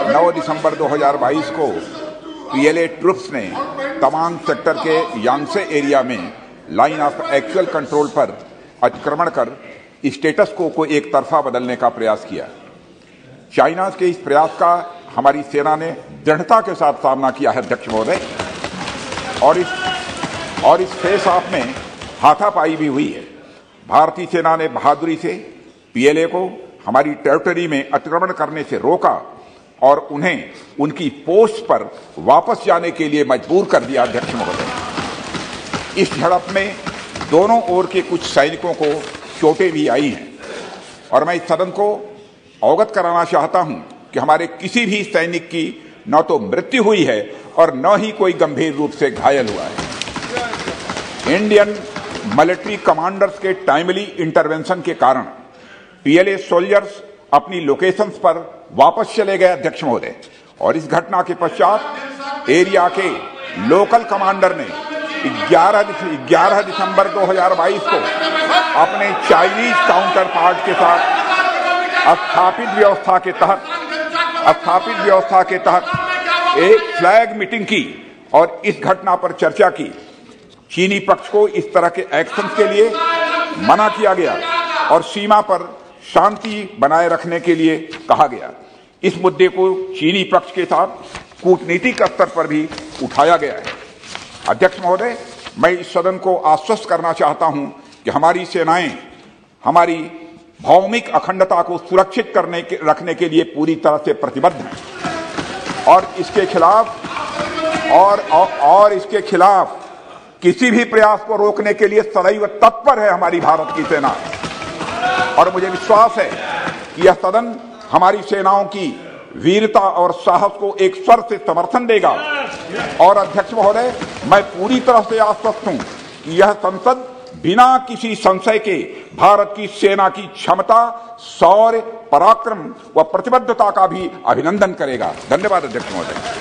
9 दिसंबर 2022 को PLA troops ने Tawang sector के यांगसे एरिया में लाइन ऑफ एक्चुअल कंट्रोल पर अतिक्रमण कर स्टेटस को एक तरफा बदलने का प्रयास किया। चाइना के इस प्रयास का हमारी सेना ने दृढ़ता के साथ सामना किया है अध्यक्ष महोदय, और इस फेस ऑफ में हाथापाई भी हुई है। भारतीय सेना ने बहादुरी से पीएलए को हमारी टेरिटरी में अतिक्रमण करने से रोका और उन्हें उनकी पोस्ट पर वापस जाने के लिए मजबूर कर दिया अध्यक्ष महोदय। इस झड़प में दोनों ओर के कुछ सैनिकों को चोटें भी आई हैं और मैं इस सदन को अवगत कराना चाहता हूं कि हमारे किसी भी सैनिक की न तो मृत्यु हुई है और न ही कोई गंभीर रूप से घायल हुआ है। इंडियन मिलिट्री कमांडर्स के टाइमली इंटरवेंशन के कारण पीएलए सोल्जर्स अपनी लोकेशंस पर वापस चले गए अध्यक्ष महोदय, और इस घटना के पश्चात एरिया के लोकल कमांडर ने 11 दिसंबर 2022 को अपने चाइनीज काउंटर पार्ट के साथ स्थापित व्यवस्था के तहत एक फ्लैग मीटिंग की और इस घटना पर चर्चा की। चीनी पक्ष को इस तरह के एक्शन के लिए मना किया गया और सीमा पर शांति बनाए रखने के लिए कहा गया। इस मुद्दे को चीनी पक्ष के साथ कूटनीतिक स्तर पर भी उठाया गया है। अध्यक्ष महोदय, मैं इस सदन को आश्वस्त करना चाहता हूं कि हमारी सेनाएं हमारी भौमिक अखंडता को सुरक्षित रखने के लिए पूरी तरह से प्रतिबद्ध हैं और इसके खिलाफ किसी भी प्रयास को रोकने के लिए सदैव तत्पर है हमारी भारत की सेना। और मुझे विश्वास है कि यह सदन हमारी सेनाओं की वीरता और साहस को एक स्वर से समर्थन देगा। और अध्यक्ष महोदय, मैं पूरी तरह से आश्वस्त हूं कि यह संसद बिना किसी संशय के भारत की सेना की क्षमता, शौर्य, पराक्रम व प्रतिबद्धता का भी अभिनंदन करेगा। धन्यवाद अध्यक्ष महोदय।